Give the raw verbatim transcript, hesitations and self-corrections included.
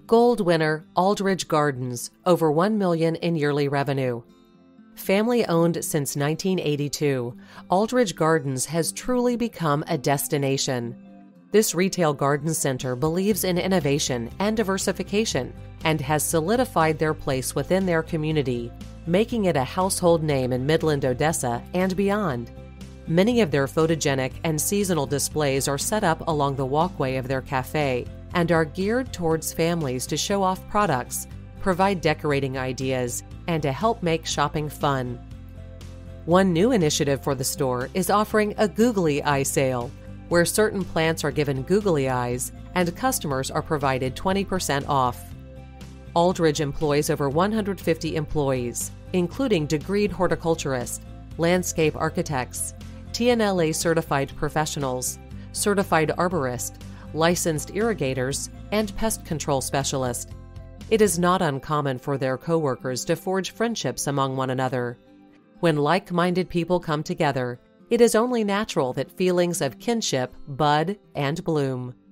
Gold winner, Alldredge Gardens, over one million dollars in yearly revenue. Family-owned since nineteen eighty-two, Alldredge Gardens has truly become a destination. This retail garden center believes in innovation and diversification and has solidified their place within their community, making it a household name in Midland Odessa and beyond. Many of their photogenic and seasonal displays are set up along the walkway of their cafe and are geared towards families to show off products, provide decorating ideas, and to help make shopping fun. One new initiative for the store is offering a googly eye sale, where certain plants are given googly eyes and customers are provided twenty percent off. Alldredge employs over one hundred fifty employees, including degreed horticulturists, landscape architects, T N L A certified professionals, certified arborists, licensed irrigators, and pest control specialists. It is not uncommon for their coworkers to forge friendships among one another. When like-minded people come together, it is only natural that feelings of kinship bud and bloom.